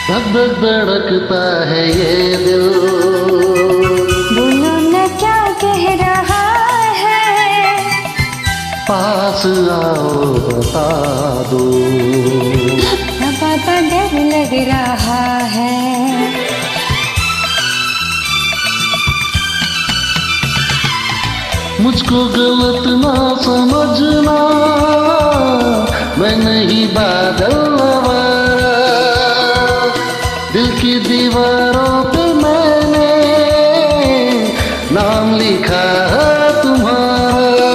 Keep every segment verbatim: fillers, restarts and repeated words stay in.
धक धक धड़कता है ये दिल। बोलो न क्या कह रहा है, पास आओ बता दो। पापा डर लग रहा है। मुझको गलत ना समझना, मैं नहीं बादल आवारा। दिल की दीवारों पे मैंने नाम लिखा है तुम्हारा।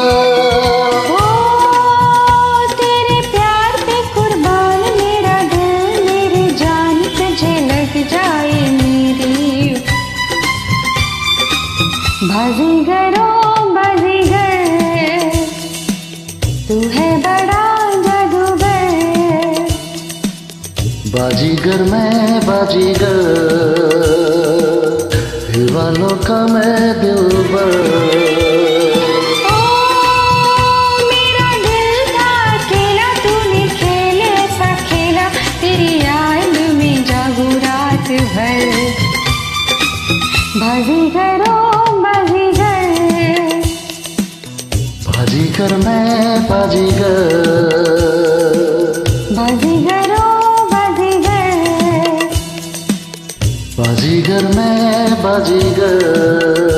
ओ तेरे प्यार पे कुर्बान मेरा दिल, मेरी जान तुझे लग जाए मेरी। बाजीगरों बाजीगर, तू है बड़ा जादूगर। बाजीगर मैं बाजीगर, दिल वालों का मैं दिलबर। ओ मेरा दिल था अकेला, तूने खेल ऐसा खेला, तेरी याद में जागू रात भर। बाजीगरों बाजीगर, बाजीगर मैं बाजीगर, बाजीगरों बाजीगर, बाजीगर मैं बाजीगर।